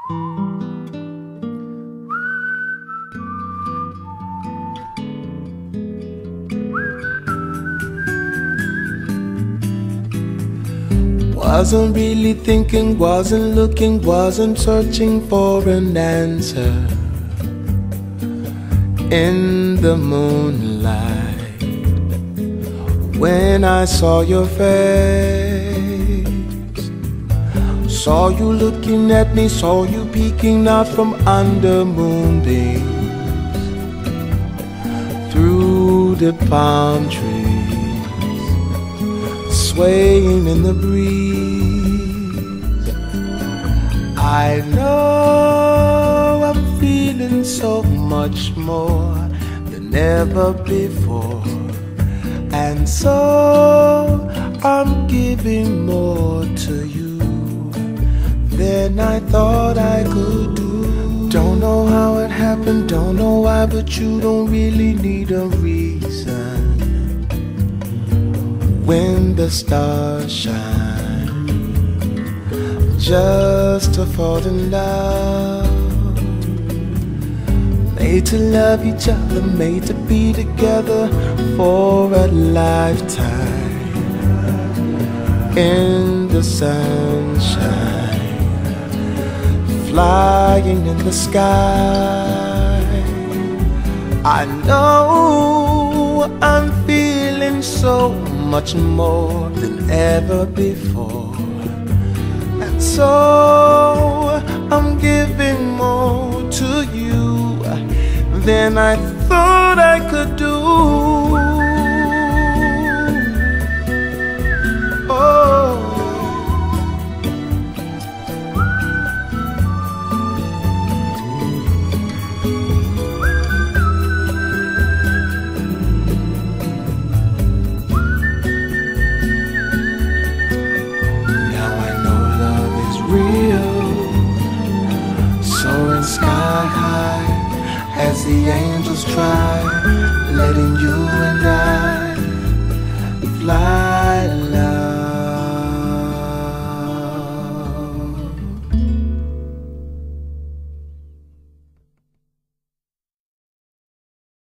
Wasn't really thinking, wasn't looking, wasn't searching for an answer. In the moonlight, when I saw your face, saw you looking at me, saw you peeking out from under moonbeams, through the palm trees, swaying in the breeze. I know I'm feeling so much more than ever before, and so I'm giving more to you than I thought I could do. Don't know how it happened, don't know why, but you don't really need a reason. When the stars shine, just to fall in love. Made to love each other, made to be together for a lifetime. In the sunshine, flying in the sky. I know I'm feeling so much more than ever before, and so I'm giving more to you than I thought I could do. Oh, sky high as the angels try, letting you and